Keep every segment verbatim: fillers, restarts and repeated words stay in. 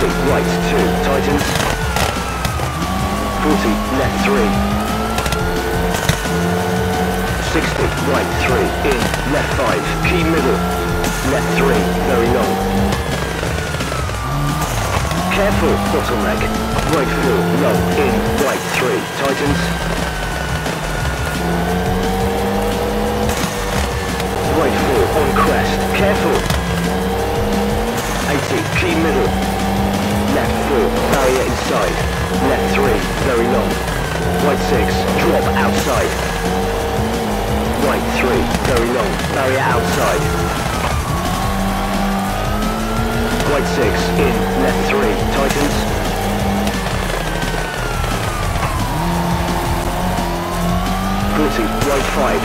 sixty, right two, tightens. forty, left three. sixty, right three, in, left five, key middle. Left three, very long. Careful, bottleneck. Right four, low, in, right three, tightens. Right four, on crest, careful. eighty, key middle. Left four, barrier inside. Left three, very long. Right six, drop outside. Right three, very long, barrier outside. Right six, in, left three, tightens. forty, right five.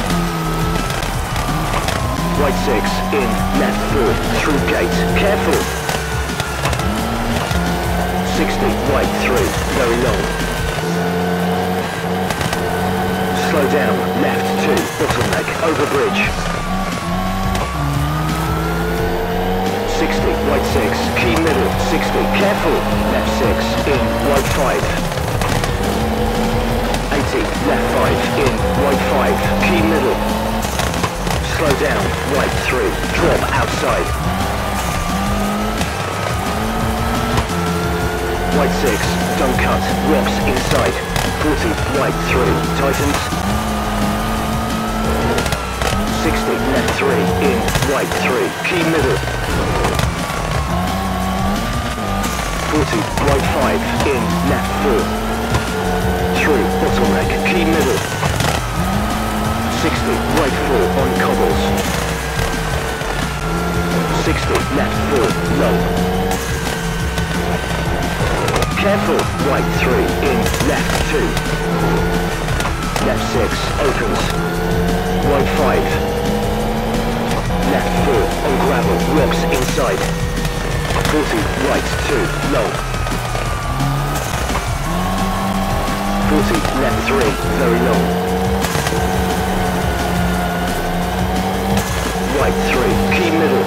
Right six, in, left four, through gate, careful. sixty, right three, very long. Slow down, left two, bottleneck, over bridge. sixty, right six, key middle, sixty, careful. Left six, in, right five. eighty, left five, in, right five, key middle. Slow down, right three, drop outside. Right six, don't cut, rocks inside. forty, right three, tightens. sixty, left three, in, right three, key middle. forty, right five, in, left four. Through, bottleneck, key middle. sixty, right four, on cobbles. sixty, left four, low. Careful, right three, in, left two. Left six, opens. Right five. Left four, on gravel, rocks inside. forty, right two, low. forty, left three, very long. Right three, key middle.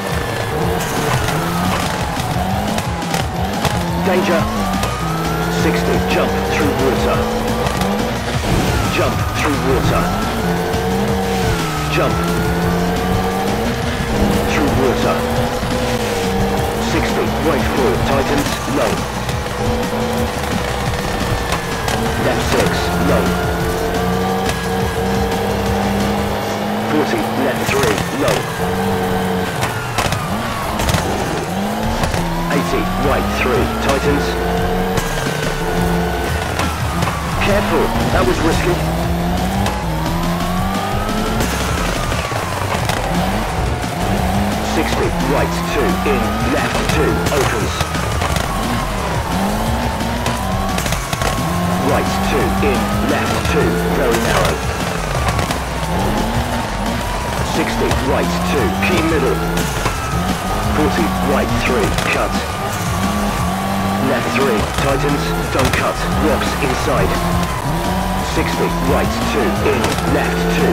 Danger. sixty, jump through water. Jump through water. Jump. Through water. sixty, right four, tightens, low. Left six, low. forty, left three, low. eighty, right three, tightens. Careful, that was risky. sixty, right two, in, left two, opens. Right two, in, left two, very narrow. sixty, right two, key middle. forty, right three, cut. Left three, tightens, don't cut, rocks inside. sixty, right two, in, left two.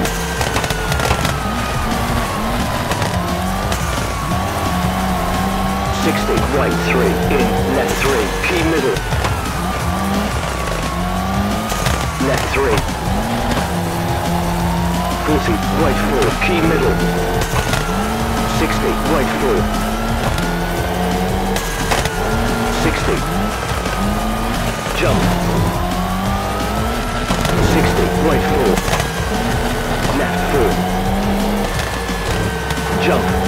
sixty, right three, in, left three, key middle. Left three. forty, right four, key middle. sixty, right four. sixty. Jump. sixty, right four. Left four. Jump.